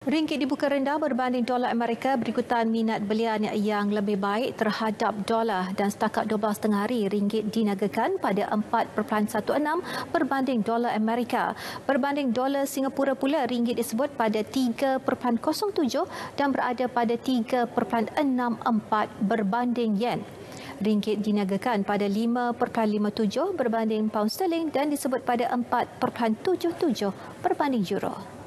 Ringgit dibuka rendah berbanding dolar Amerika berikutan minat belian yang lebih baik terhadap dolar dan setakat 12 hari ringgit diniagakan pada 4.16 berbanding dolar Amerika. Berbanding dolar Singapura pula ringgit disebut pada 3.07 dan berada pada 3.64 berbanding yen. Ringgit diniagakan pada 5.57 berbanding pound sterling dan disebut pada 4.77 berbanding euro.